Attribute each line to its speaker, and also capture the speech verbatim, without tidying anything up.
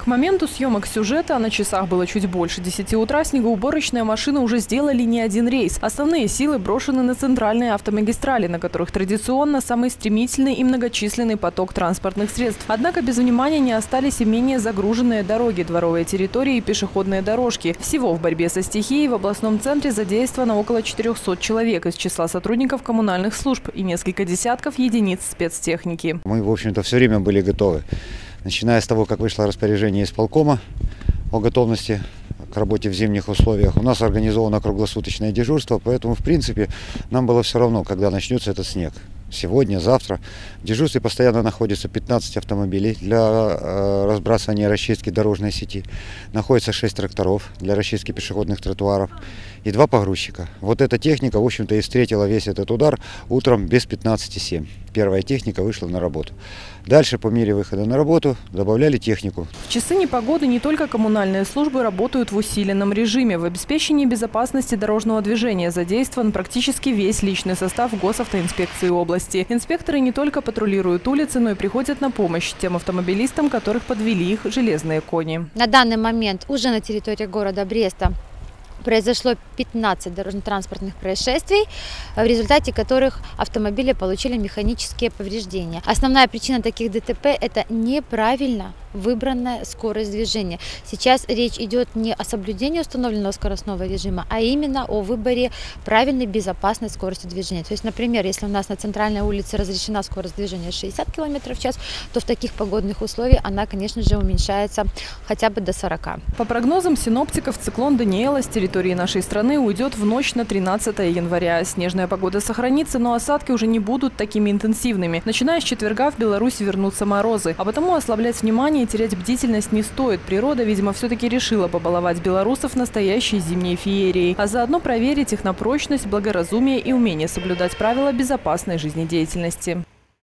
Speaker 1: К моменту съемок сюжета, а на часах было чуть больше десяти утра, снегоуборочные машины уже сделали не один рейс. Основные силы брошены на центральные автомагистрали, на которых традиционно самый стремительный и многочисленный поток транспортных средств. Однако без внимания не остались и менее загруженные дороги, дворовые территории и пешеходные дорожки. Всего в борьбе со стихией в областном центре задействовано около четырёхсот человек из числа сотрудников коммунальных служб и несколько десятков единиц спецтехники.
Speaker 2: Мы, в общем-то, все время были готовы. Начиная с того, как вышло распоряжение исполкома о готовности к работе в зимних условиях, у нас организовано круглосуточное дежурство, поэтому, в принципе, нам было все равно, когда начнется этот снег. Сегодня, завтра. В дежурстве постоянно находится пятнадцать автомобилей для э, разбрасывания и расчистки дорожной сети. Находится шесть тракторов для расчистки пешеходных тротуаров и два погрузчика. Вот эта техника, в общем-то, и встретила весь этот удар утром без пятнадцати семь. Первая техника вышла на работу. Дальше, по мере выхода на работу, добавляли технику.
Speaker 1: В часы непогоды не только коммунальные службы работают в усиленном режиме. В обеспечении безопасности дорожного движения задействован практически весь личный состав госавтоинспекции области. Инспекторы не только патрулируют улицы, но и приходят на помощь тем автомобилистам, которых подвели их железные кони.
Speaker 3: На данный момент уже на территории города Бреста произошло пятнадцать дорожно-транспортных происшествий, в результате которых автомобили получили механические повреждения. Основная причина таких ДТП – это неправильно выбранная скорость движения. Сейчас речь идет не о соблюдении установленного скоростного режима, а именно о выборе правильной безопасной скорости движения. То есть, например, если у нас на центральной улице разрешена скорость движения шестьдесят километров в час, то в таких погодных условиях она, конечно же, уменьшается хотя бы до сорока.
Speaker 1: По прогнозам синоптиков, циклон Даниэла с территории нашей страны уйдет в ночь на тринадцатое января. Снежная погода сохранится, но осадки уже не будут такими интенсивными. Начиная с четверга в Беларусь вернутся морозы, а потому ослаблять внимание и терять бдительность не стоит. Природа, видимо, все-таки решила побаловать белорусов настоящей зимней феерией, а заодно проверить их на прочность, благоразумие и умение соблюдать правила безопасной жизнедеятельности.